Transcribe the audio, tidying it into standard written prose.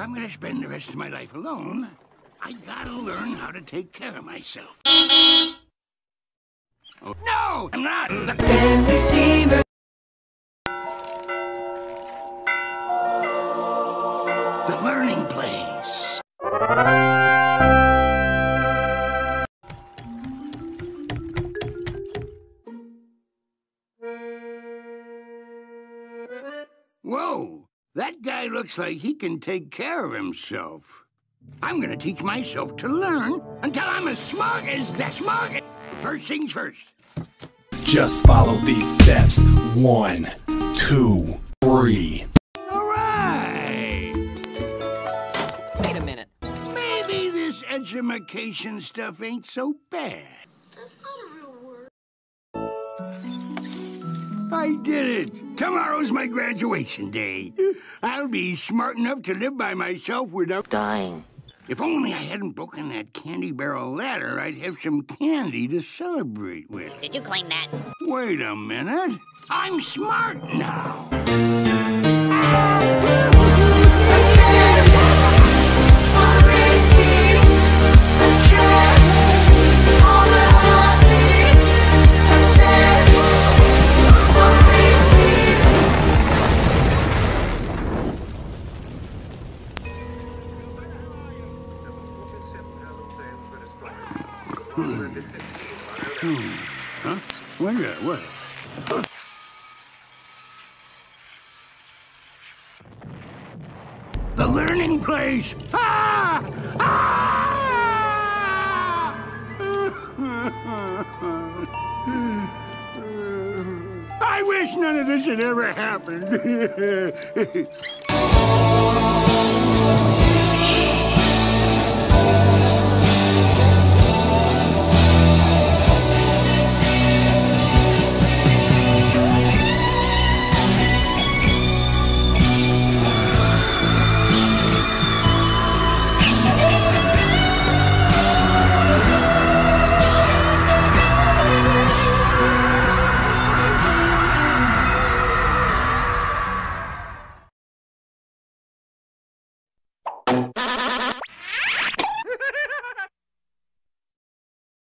I'm gonna spend the rest of my life alone, I gotta learn how to take care of myself. Oh, no, I'm not! The learning place. Whoa, that guy looks like he can take care of himself. I'm gonna teach myself to learn until I'm as smart as that smart. First things first. Just follow these steps. 1, 2, 3. All right. Wait a minute. Maybe this edumacation stuff ain't so bad. That's not a real word. I did it! Tomorrow's my graduation day. I'll be smart enough to live by myself without Dying. If only I hadn't broken that candy barrel ladder, I'd have some candy to celebrate with. Did you claim that? Wait a minute. I'm smart now. Huh? What? Huh? The learning place! Ah! Ah! I wish none of this had ever happened.